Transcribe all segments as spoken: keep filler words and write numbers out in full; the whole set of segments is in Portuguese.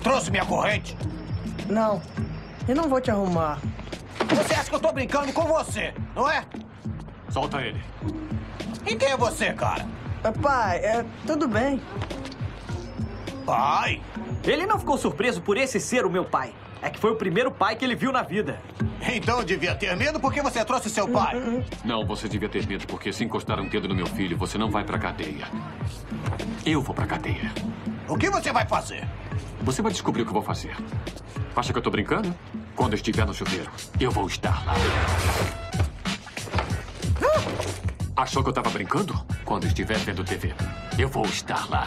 trouxe minha corrente? Não, eu não vou te arrumar. Você acha que eu tô brincando com você, não é? Solta ele. E quem é você, cara? Pai, é, tudo bem. Pai? Ele não ficou surpreso por esse ser o meu pai. É que foi o primeiro pai que ele viu na vida. Então eu devia ter medo porque você trouxe seu pai. Não, você devia ter medo, porque se encostar um dedo no meu filho, você não vai pra cadeia. Eu vou pra cadeia. O que você vai fazer? Você vai descobrir o que eu vou fazer. Acha que eu tô brincando? Quando eu estiver no chuveiro, eu vou estar lá. Achou que eu tava brincando? Quando eu estiver vendo T V, eu vou estar lá.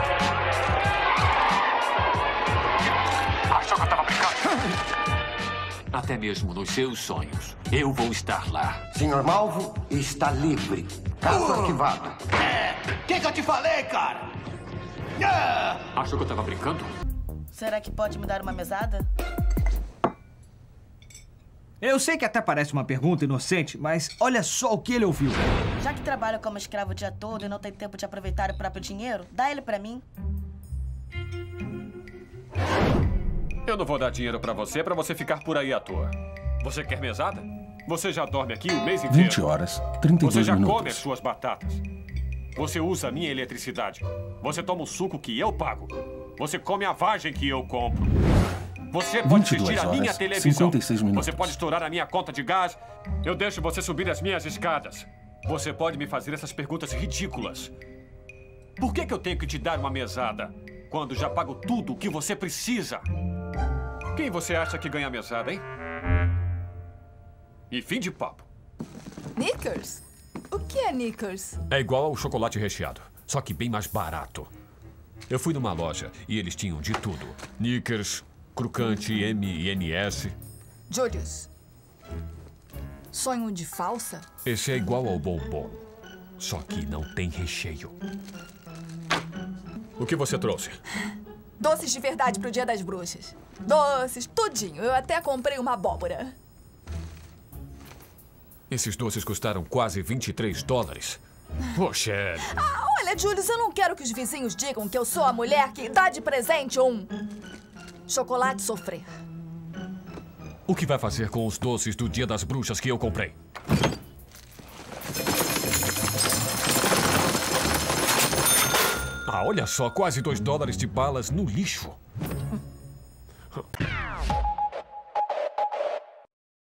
Achou que eu tava brincando? Até mesmo nos seus sonhos, eu vou estar lá. Senhor Malvo está livre. Caso Uh! arquivado. É, o que, que eu te falei, cara? Ah! Achou que eu tava brincando? Será que pode me dar uma mesada? Eu sei que até parece uma pergunta inocente, mas olha só o que ele ouviu. Já que trabalha como escravo o dia todo e não tem tempo de aproveitar o próprio dinheiro, dá ele pra mim. Eu não vou dar dinheiro pra você, pra você ficar por aí à toa. Você quer mesada? Você já dorme aqui o mês inteiro. vinte horas, trinta e dois Você já minutos. come as suas batatas. Você usa a minha eletricidade. Você toma o suco que eu pago. Você come a vagem que eu compro. Você pode vinte e duas assistir a minha horas, televisão. cinquenta e seis minutos. Você pode estourar a minha conta de gás. Eu deixo você subir as minhas escadas. Você pode me fazer essas perguntas ridículas. Por que que eu tenho que te dar uma mesada quando já pago tudo o que você precisa? Quem você acha que ganha mesada, hein? E fim de papo. Knickers? O que é Knickers? É igual ao chocolate recheado, só que bem mais barato. Eu fui numa loja e eles tinham de tudo. Knickers, Crocante, M e N S. Julius. Sonho de falsa? Esse é igual ao bombom, só que não tem recheio. O que você trouxe? Doces de verdade pro Dia das Bruxas. Doces, tudinho. Eu até comprei uma abóbora. Esses doces custaram quase vinte e três dólares. Poxa. Ah, olha, Julius, eu não quero que os vizinhos digam que eu sou a mulher que dá de presente um chocolate sofrer. O que vai fazer com os doces do Dia das Bruxas que eu comprei? Ah, olha só, quase dois dólares de balas no lixo.